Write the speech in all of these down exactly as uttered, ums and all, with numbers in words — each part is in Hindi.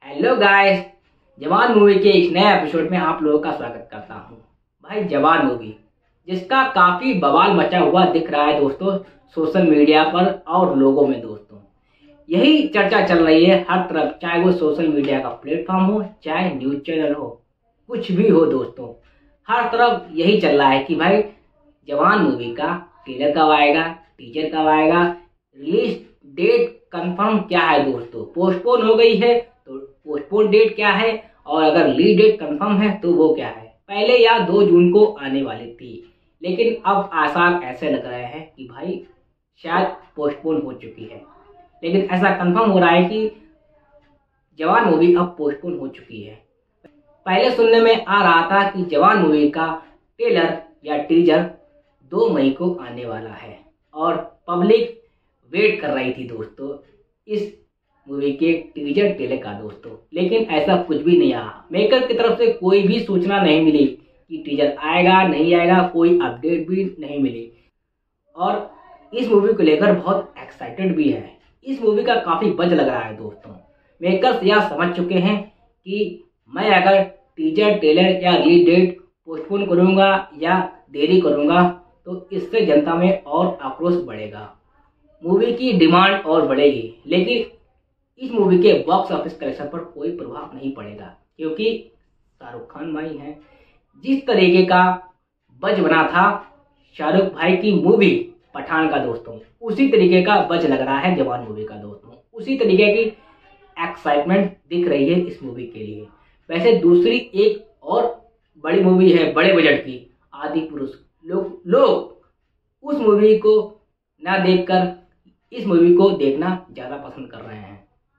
हेलो गाइस, जवान मूवी के एक नए एपिसोड में आप लोगों का स्वागत करता हूं। भाई जवान मूवी जिसका काफी बवाल मचा हुआ दिख रहा है दोस्तों सोशल मीडिया पर और लोगों में दोस्तों, यही चर्चा चल रही है हर तरफ, चाहे वो सोशल मीडिया का प्लेटफॉर्म हो, चाहे न्यूज चैनल हो, कुछ भी हो दोस्तों, हर तरफ यही चल रहा है कि भाई जवान मूवी का ट्रेलर कब आएगा, टीजर कब आएगा, रिलीज डेट कंफर्म क्या है दोस्तों, पोस्टपोन हो गई है तो पोस्टपोन डेट क्या है, और अगर रिलीज डेट कंफर्म है तो वो क्या है। पहले या दो जून को आने वाली थी, लेकिन अब आसार ऐसे लग रहे हैं कि भाई शायद पोस्टपोन हो चुकी है। लेकिन ऐसा कंफर्म हो रहा है कि जवान मूवी अब पोस्टपोन हो चुकी है। पहले सुनने में आ रहा था कि जवान मूवी का ट्रेलर या टीजर दो मई को आने वाला है और पब्लिक वेट कर रही थी दोस्तों इस मूवी के टीजर ट्रेलर का दोस्तों, लेकिन ऐसा कुछ भी नहीं आया। मेकर की तरफ से कोई भी सूचना नहीं मिली कि टीजर आएगा नहीं आएगा, कोई अपडेट भी नहीं मिली। और इस मूवी को लेकर बहुत एक्साइटेड भी है, इस मूवी का काफी बज लग रहा है दोस्तों। मेकर्स यह समझ चुके हैं कि मैं अगर टीजर ट्रेलर या रिलीज डेट पोस्टपोन करूंगा या देरी करूंगा तो इससे जनता में और आक्रोश बढ़ेगा, मूवी की डिमांड और बढ़ेगी, लेकिन इस मूवी के बॉक्स ऑफिस कलेक्शन पर कोई प्रभाव नहीं पड़ेगा, क्योंकि शाहरुख खान भाई हैं। जिस तरीके का बज बना था शाहरुख भाई की मूवी पठान का दोस्तों, उसी तरीके का बज लग रहा है जवान मूवी का दोस्तों, उसी तरीके की एक्साइटमेंट दिख रही है इस मूवी के लिए। वैसे दूसरी एक और बड़ी मूवी है बड़े बजट की, आदि पुरुष, लोग लोग उस मूवी को ना देखकर इस मूवी को देखना ज्यादा पसंद कर रहे हैं।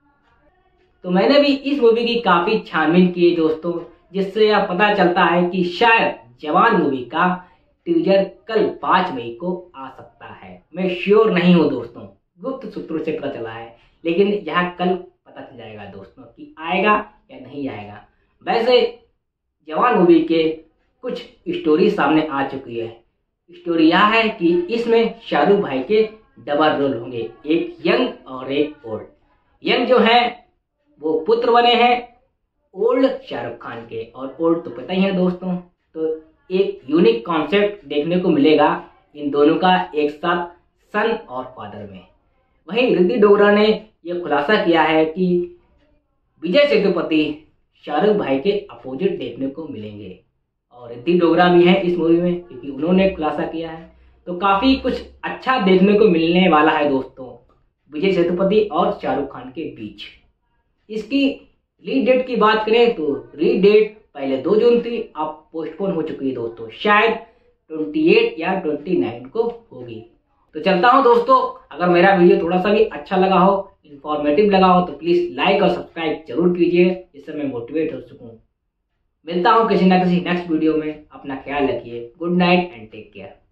तो मैंने भी इस मूवी की काफी छानबीन की दोस्तों, जिससे यह पता चलता है कि शायद जवान मूवी का टीजर कल पाँच मई को आ सकता है। मैं श्योर नहीं हूं दोस्तों, गुप्त सूत्रों से पता चला है, लेकिन यह कल पता चल जाएगा दोस्तों कि आएगा या नहीं आएगा। वैसे जवान मूवी के कुछ स्टोरी सामने आ चुकी है। स्टोरी यह है कि इसमें शाहरुख भाई के डबल रोल होंगे, एक यंग और एक ओल्ड। यंग जो है वो पुत्र बने हैं ओल्ड शाहरुख खान के, और ओल्ड तो पता ही है दोस्तों। तो एक यूनिक कॉन्सेप्ट देखने को मिलेगा इन दोनों का एक साथ सन और फादर में। वहीं रिद्धि डोगरा ने यह खुलासा किया है कि विजय सेतुपति शाहरुख भाई के अपोजिट देखने को मिलेंगे, और रिद्धि डोगरा भी हैं इस मूवी में क्योंकि उन्होंने खुलासा किया है। तो काफी कुछ अच्छा देखने को मिलने वाला है दोस्तों विजय सेतुपति और शाहरुख खान के बीच। इसकी रिलीज डेट की बात करें तो रिलीज डेट पहले दो जून थी, अब पोस्टपोन हो चुकी है दोस्तों, शायद अट्ठाईस या उनतीस को होगी। तो चलता हूं दोस्तों, अगर मेरा वीडियो थोड़ा सा भी अच्छा लगा हो, इंफॉर्मेटिव लगा हो तो प्लीज लाइक और सब्सक्राइब जरूर कीजिए, जिससे मैं मोटिवेट हो सकूं। मिलता हूं किसी ना किसी नेक्स्ट वीडियो में, अपना ख्याल रखिए। Good night and take care.